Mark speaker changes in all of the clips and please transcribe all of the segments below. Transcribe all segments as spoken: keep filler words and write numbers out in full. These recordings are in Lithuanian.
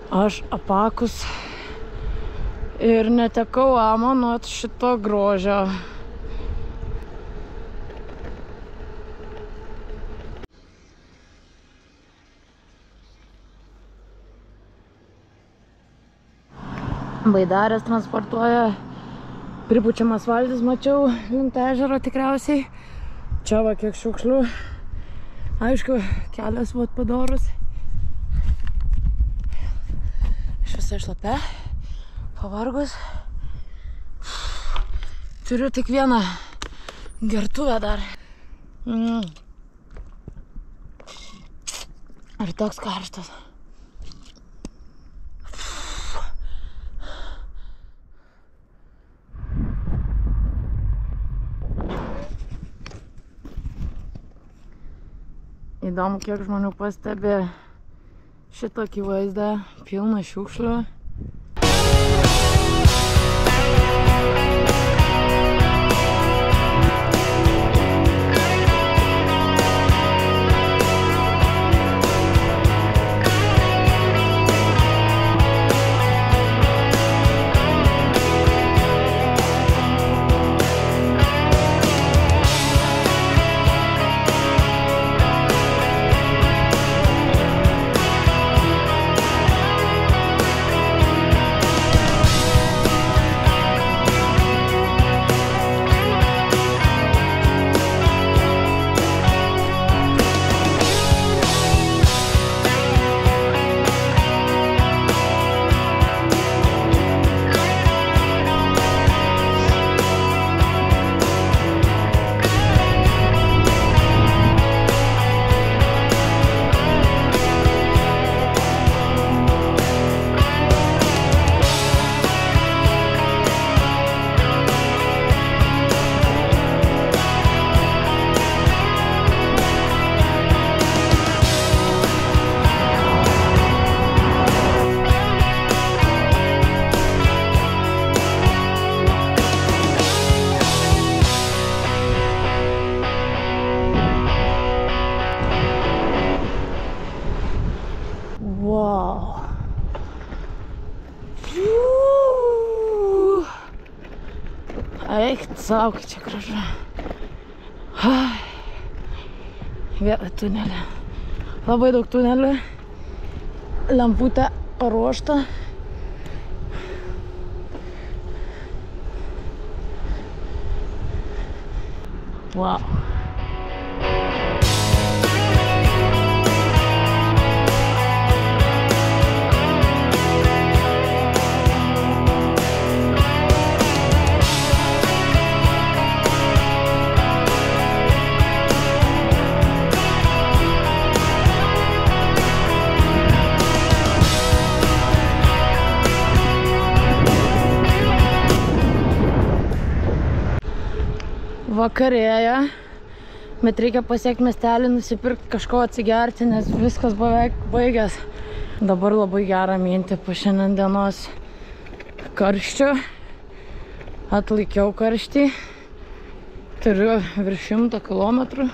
Speaker 1: Aš apakus ir netekau amo nuo šito grožio. Baidarės transportuoja, pripučiamas valtis mačiau link ežero tikriausiai. Čia va kiek šiukšlių. Aišku, kelias vat padorus. Aš visai šlapia, pavargus. Turiu tik vieną gertuvę dar. Mm. Ir toks karštas. Įdomu, kiek žmonių pastebi šitokį vaizdą, pilną šiukšlių. Wow. Eik, sau, čia gražu. Vėl tunelė. Labai daug tunelių. Lemputė paruošta. Wow. Vakarėja, bet reikia pasiekti miestelį, nusipirkti kažko atsigerti, nes viskas beveik baigęs. Dabar labai gerą mintį po šiandien dienos karščių. Atlaikiau karštį. Turiu virš šimto kilometrų.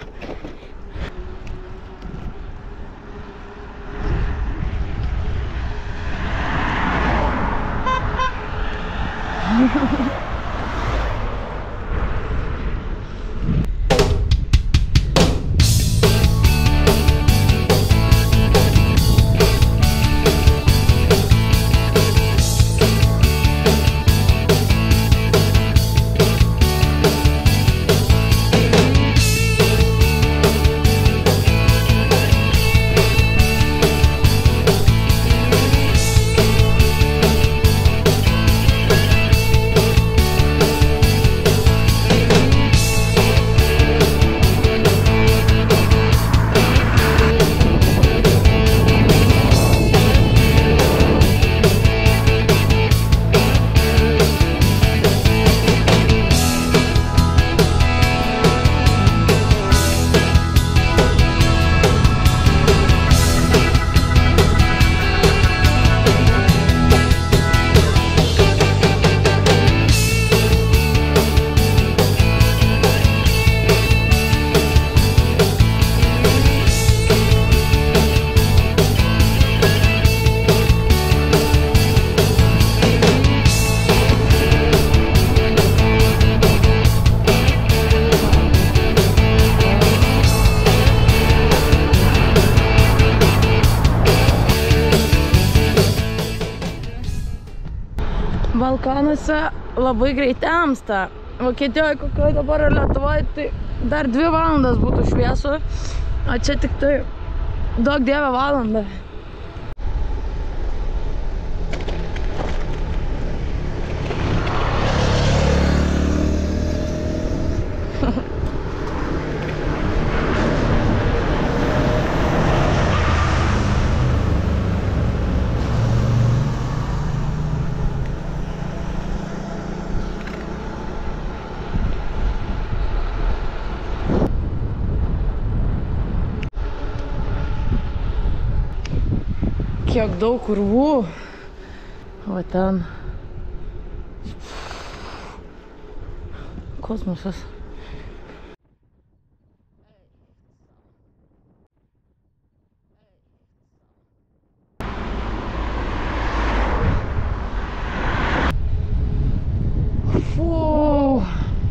Speaker 1: Balkanuose labai greit temsta. Vokietijoje kokioje dabar Lietuvoje, tai dar dvi valandas būtų šviesu, o čia tik tai daug dievė valandą. Kiek daug urvų. O ten kosmosas. Fuu.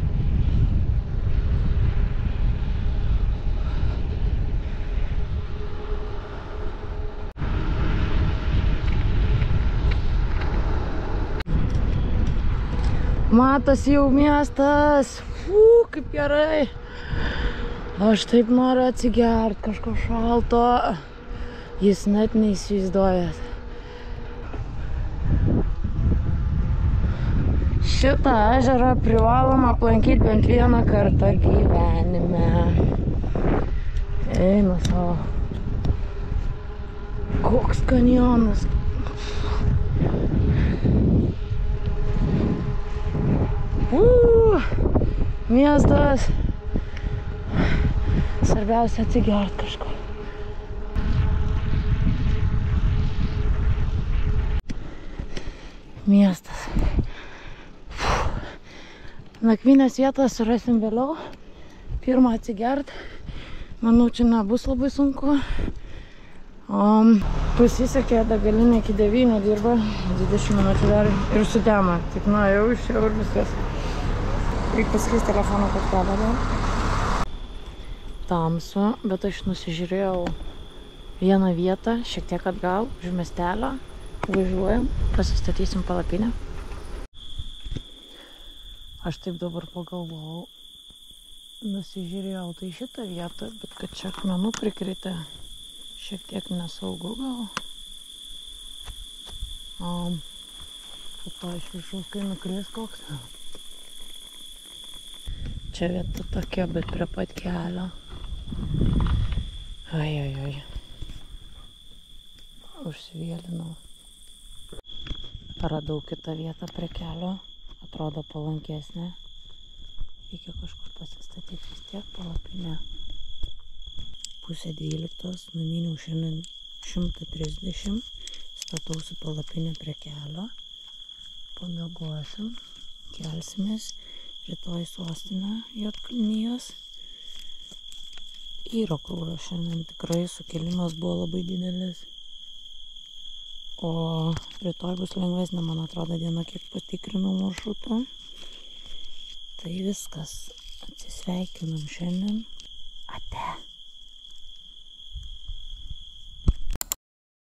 Speaker 1: Matosi jau miestas. Fū, kaip gerai. Aš taip noriu atsigert kažko šalto. Jis net neįsivaizduoja. Šitą ežerą privaloma aplankyti bent vieną kartą gyvenime. Eina savo. Koks kanjonas. Uuu, miestas. Svarbiausia atsigert kažko. Miestas. Nakvynės vietą surasim vėliau. Pirmą atsigert. Manau, čia nebus labai sunku. Um, pasisekė, degalinė iki devynių dirba. dvidešimt minučių dar ir sutema. Tik na, jau išėjau ir viskas. Reikia pasikeis telefono kortelę dar. Tamsu, bet aš nusižiūrėjau vieną vietą, šiek tiek atgal, už miestelio. Važiuojam, pasistatysim palapinę. Aš taip dabar pagalvojau, nusižiūrėjau tai šitą vietą, bet kad čia akmenų prikritę, šiek tiek nesaugu gal. Um, po to iš viršaus, kai nukris koks. Čia vieta tokia, bet prie pat kelio. Ai, ai, ai. Užsivėlinau. Radau kitą vietą prie kelio. Atrodo palankesnė. Reikia kažkur pasistatyti vis tiek palapinę. Pusė dvyliktos. Numiniau šiandien šimtą trisdešimt. Statausi palapinę prie kelio. Pamiegosim. Kelsimės. Rytoj sostinę Juodkalnijos. Yra krūvio šiandien, tikrai sukėlimas buvo labai didelis. O rytoj bus lengvesnė, man atrodo, diena, kiek patikrinau maršrutą. Tai viskas. Atsisveikinam šiandien. Ate.